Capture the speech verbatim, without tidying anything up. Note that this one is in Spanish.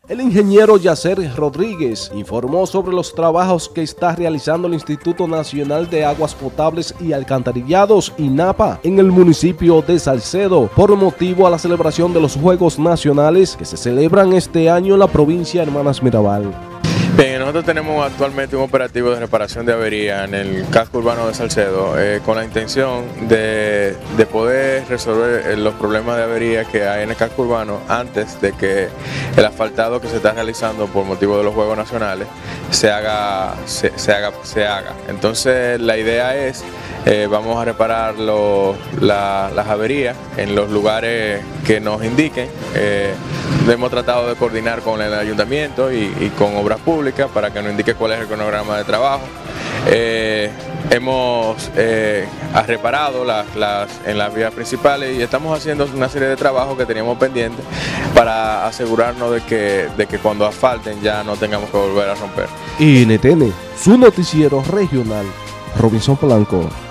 El ingeniero Yacer Rodríguez informó sobre los trabajos que está realizando el Instituto Nacional de Aguas Potables y Alcantarillados, INAPA, en el municipio de Salcedo, por motivo a la celebración de los Juegos Nacionales que se celebran este año en la provincia de Hermanas Mirabal. Bien, nosotros tenemos actualmente un operativo de reparación de avería en el casco urbano de Salcedo eh, con la intención de, de poder resolver los problemas de avería que hay en el casco urbano antes de que el asfaltado que se está realizando por motivo de los Juegos Nacionales se haga. Se, se haga, se haga. Entonces la idea es, eh, vamos a reparar lo, la, las averías en los lugares que nos indiquen. Eh, hemos tratado de coordinar con el ayuntamiento y, y con obras públicas para que nos indique cuál es el cronograma de trabajo. Eh, hemos eh, reparado las, las, en las vías principales y estamos haciendo una serie de trabajos que teníamos pendientes para asegurarnos de que, de que cuando asfalten ya no tengamos que volver a romper. N T N, su noticiero regional, Robinson Polanco.